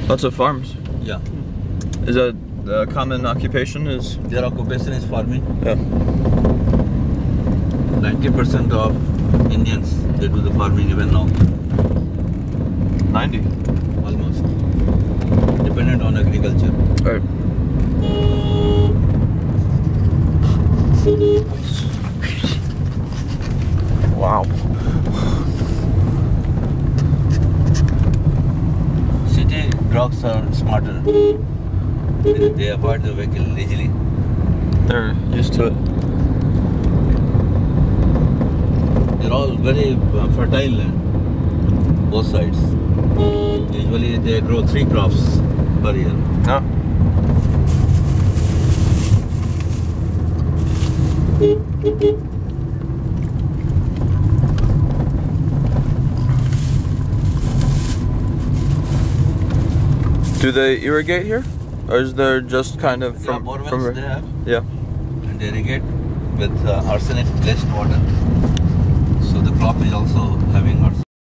Lots of farms. Yeah. Is that the common occupation? Is Their occupation is farming. yeah. 90% of Indians, they do the farming even now. 90. Almost. Dependent on agriculture. All right. Wow. City dogs are smarter. They avoid the vehicle easily. They're used to it. They're all very fertile land, both sides. Usually they grow 3 crops per year. Yeah. Do they irrigate here, or is there just kind of from borewells they have, yeah? and they irrigate with arsenic laced water. So the crop is also having arsenic.